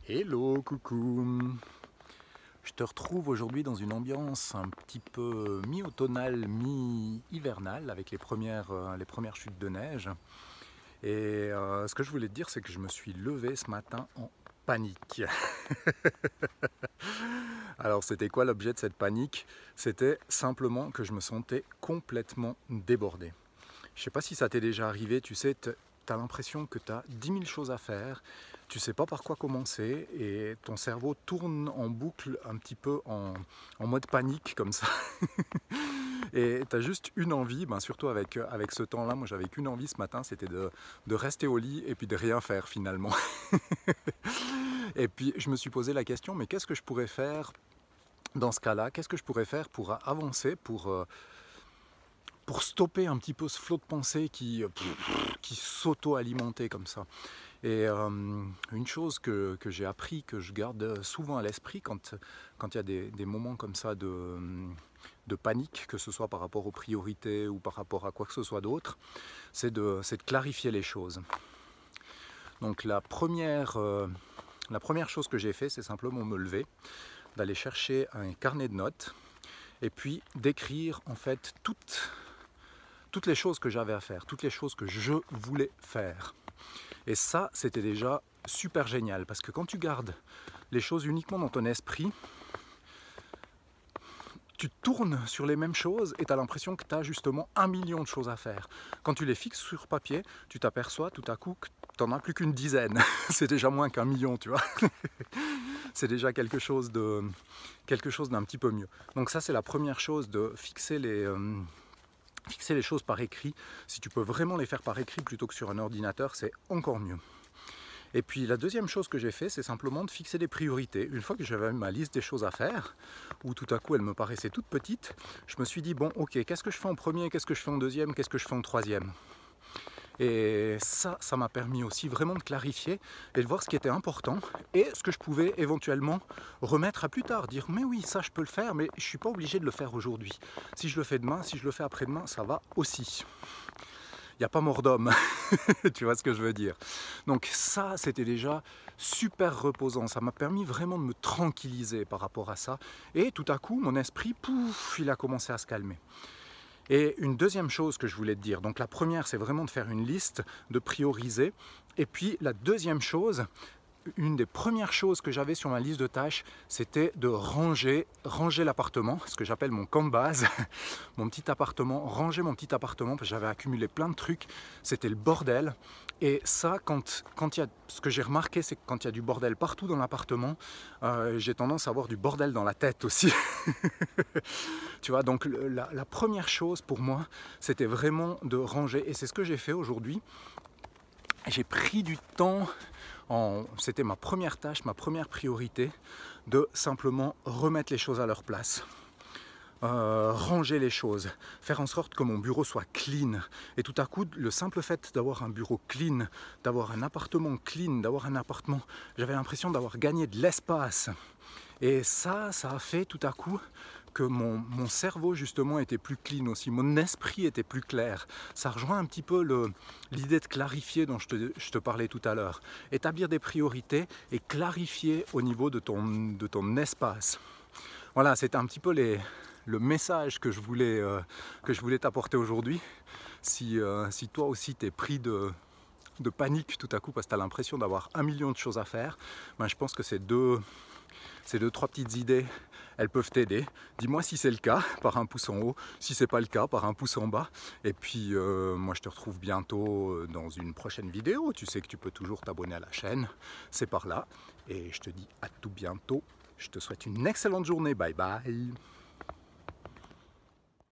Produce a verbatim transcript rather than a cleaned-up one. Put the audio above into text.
Hello, coucou. Je te retrouve aujourd'hui dans une ambiance un petit peu mi-automnale, mi-hivernale avec les premières, euh, les premières chutes de neige. Et euh, ce que je voulais te dire, c'est que je me suis levé ce matin en panique. Alors c'était quoi l'objet de cette panique? C'était simplement que je me sentais complètement débordé. Je ne sais pas si ça t'est déjà arrivé, tu sais, tu as l'impression que tu as dix mille choses à faire, tu ne sais pas par quoi commencer et ton cerveau tourne en boucle un petit peu en, en mode panique comme ça. Et tu as juste une envie, ben surtout avec, avec ce temps-là, moi j'avais qu'une envie ce matin, c'était de, de rester au lit et puis de rien faire finalement. Et puis je me suis posé la question, mais qu'est-ce que je pourrais faire dans ce cas-là? Qu'est-ce que je pourrais faire pour avancer, pour... Euh, pour stopper un petit peu ce flot de pensée qui, qui s'auto-alimentait comme ça. Et euh, une chose que, que j'ai appris, que je garde souvent à l'esprit quand quand il y a des, des moments comme ça de, de panique, que ce soit par rapport aux priorités ou par rapport à quoi que ce soit d'autre, c'est de, c'est de clarifier les choses. Donc la première, euh, la première chose que j'ai fait, c'est simplement me lever, d'aller chercher un carnet de notes et puis d'écrire en fait toutes toutes les choses que j'avais à faire, toutes les choses que je voulais faire. Et ça, c'était déjà super génial, parce que quand tu gardes les choses uniquement dans ton esprit, tu tournes sur les mêmes choses et tu as l'impression que tu as justement un million de choses à faire. Quand tu les fixes sur papier, tu t'aperçois tout à coup que tu n'en as plus qu'une dizaine. C'est déjà moins qu'un million, tu vois. C'est déjà quelque chose de, quelque chose d'un petit peu mieux. Donc ça, c'est la première chose, de fixer les... Euh, Fixer les choses par écrit. Si tu peux vraiment les faire par écrit plutôt que sur un ordinateur, c'est encore mieux. Et puis la deuxième chose que j'ai fait, c'est simplement de fixer des priorités. Une fois que j'avais ma liste des choses à faire, où tout à coup elle me paraissait toute petite, je me suis dit, bon ok, qu'est-ce que je fais en premier, qu'est-ce que je fais en deuxième, qu'est-ce que je fais en troisième? Et ça, ça m'a permis aussi vraiment de clarifier et de voir ce qui était important et ce que je pouvais éventuellement remettre à plus tard. Dire, mais oui, ça je peux le faire, mais je ne suis pas obligé de le faire aujourd'hui. Si je le fais demain, si je le fais après-demain, ça va aussi. Il n'y a pas mort d'homme, tu vois ce que je veux dire. Donc ça, c'était déjà super reposant. Ça m'a permis vraiment de me tranquilliser par rapport à ça. Et tout à coup, mon esprit, pouf, il a commencé à se calmer. Et une deuxième chose que je voulais te dire, donc la première c'est vraiment de faire une liste, de prioriser, et puis la deuxième chose, une des premières choses que j'avais sur ma liste de tâches, c'était de ranger, ranger l'appartement, ce que j'appelle mon camp de base, mon petit appartement, ranger mon petit appartement, parce que j'avais accumulé plein de trucs, c'était le bordel. Et ça, quand, quand il y a, ce que j'ai remarqué, c'est que quand il y a du bordel partout dans l'appartement, euh, j'ai tendance à avoir du bordel dans la tête aussi. Tu vois, donc la, la première chose pour moi, c'était vraiment de ranger, et c'est ce que j'ai fait aujourd'hui. J'ai pris du temps. C'était ma première tâche, ma première priorité, de simplement remettre les choses à leur place. Euh, ranger les choses, faire en sorte que mon bureau soit clean. Et tout à coup, le simple fait d'avoir un bureau clean, d'avoir un appartement clean, d'avoir un appartement, j'avais l'impression d'avoir gagné de l'espace. Et ça, ça a fait tout à coup que mon, mon cerveau justement était plus clean aussi, mon esprit était plus clair. Ça rejoint un petit peu l'idée de clarifier dont je te, je te parlais tout à l'heure. Établir des priorités et clarifier au niveau de ton, de ton espace. Voilà, c'était un petit peu les, le message que je voulais, euh, que je voulais t'apporter aujourd'hui. Si, euh, si toi aussi t'es pris de... de panique tout à coup parce que tu as l'impression d'avoir un million de choses à faire, ben je pense que ces deux, ces deux, trois petites idées, elles peuvent t'aider. Dis-moi si c'est le cas, par un pouce en haut, si c'est pas le cas, par un pouce en bas. Et puis euh, moi je te retrouve bientôt dans une prochaine vidéo. Tu sais que tu peux toujours t'abonner à la chaîne, c'est par là. Et je te dis à tout bientôt. Je te souhaite une excellente journée. Bye bye.